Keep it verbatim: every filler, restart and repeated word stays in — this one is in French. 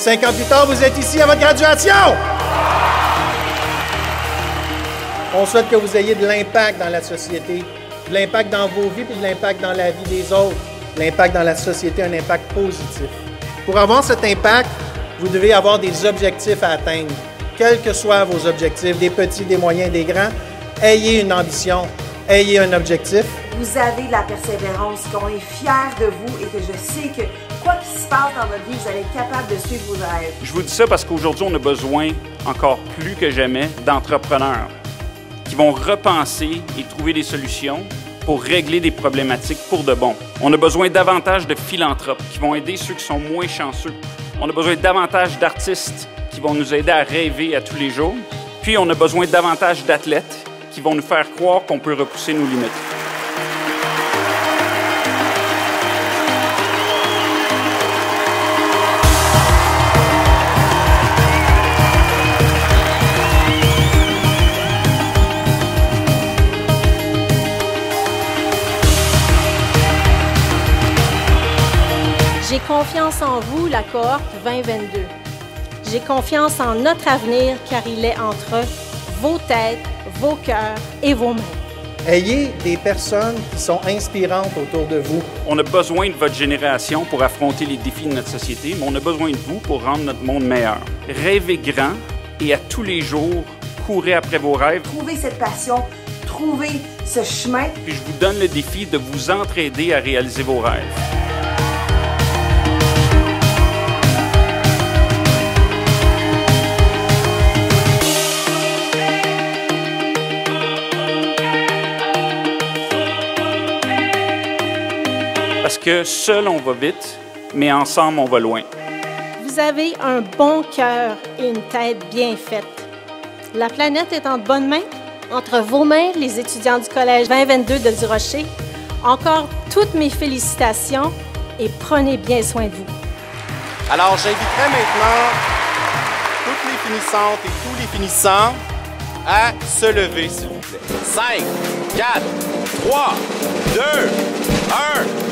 cinq ans plus tard, vous êtes ici à votre graduation! On souhaite que vous ayez de l'impact dans la société, de l'impact dans vos vies, puis de l'impact dans la vie des autres, l'impact dans la société, un impact positif. Pour avoir cet impact, vous devez avoir des objectifs à atteindre. Quels que soient vos objectifs, des petits, des moyens, des grands, ayez une ambition, ayez un objectif. Vous avez de la persévérance, qu'on est fiers de vous et que je sais que quoi qu'il se passe dans votre vie, vous allez être capable de suivre vos rêves. Je vous dis ça parce qu'aujourd'hui, on a besoin, encore plus que jamais, d'entrepreneurs qui vont repenser et trouver des solutions pour régler des problématiques pour de bon. On a besoin davantage de philanthropes qui vont aider ceux qui sont moins chanceux. On a besoin davantage d'artistes qui vont nous aider à rêver à tous les jours. Puis, on a besoin davantage d'athlètes qui vont nous faire croire qu'on peut repousser nos limites. J'ai confiance en vous, la cohorte vingt vingt-deux. J'ai confiance en notre avenir car il est entre vos têtes, vos cœurs et vos mains. Ayez des personnes qui sont inspirantes autour de vous. On a besoin de votre génération pour affronter les défis de notre société, mais on a besoin de vous pour rendre notre monde meilleur. Rêvez grand et à tous les jours, courez après vos rêves. Trouvez cette passion, trouvez ce chemin. Puis je vous donne le défi de vous entraider à réaliser vos rêves. Parce que seul on va vite, mais ensemble on va loin. Vous avez un bon cœur et une tête bien faite. La planète est en bonnes mains. Entre vos mains, les étudiants du collège vingt vingt-deux de Durocher, encore toutes mes félicitations et prenez bien soin de vous. Alors, j'inviterai maintenant toutes les finissantes et tous les finissants à se lever, s'il vous plaît. cinq, quatre, trois, deux, un...